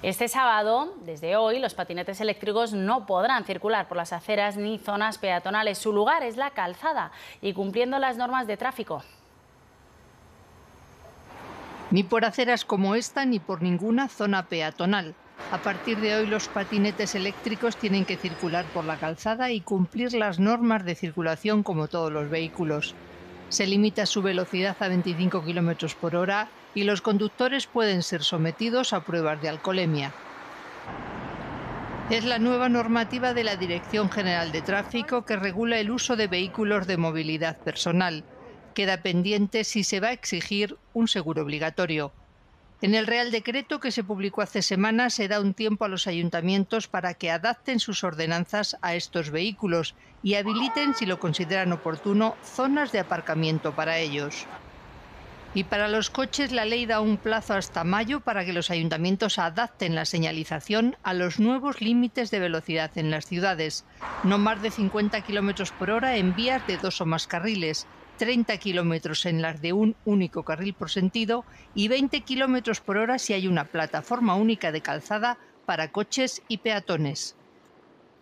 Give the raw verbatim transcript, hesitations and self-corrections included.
Este sábado, desde hoy, los patinetes eléctricos no podrán circular por las aceras ni zonas peatonales. Su lugar es la calzada y cumpliendo las normas de tráfico. Ni por aceras como esta ni por ninguna zona peatonal. A partir de hoy los patinetes eléctricos tienen que circular por la calzada y cumplir las normas de circulación como todos los vehículos. Se limita su velocidad a veinticinco kilómetros por hora y los conductores pueden ser sometidos a pruebas de alcoholemia. Es la nueva normativa de la Dirección General de Tráfico que regula el uso de vehículos de movilidad personal. Queda pendiente si se va a exigir un seguro obligatorio. En el Real Decreto que se publicó hace semanas se da un tiempo a los ayuntamientos para que adapten sus ordenanzas a estos vehículos y habiliten, si lo consideran oportuno, zonas de aparcamiento para ellos. Y para los coches la ley da un plazo hasta mayo para que los ayuntamientos adapten la señalización a los nuevos límites de velocidad en las ciudades. No más de cincuenta kilómetros por hora en vías de dos o más carriles, treinta kilómetros en las de un único carril por sentido y veinte kilómetros por hora si hay una plataforma única de calzada para coches y peatones.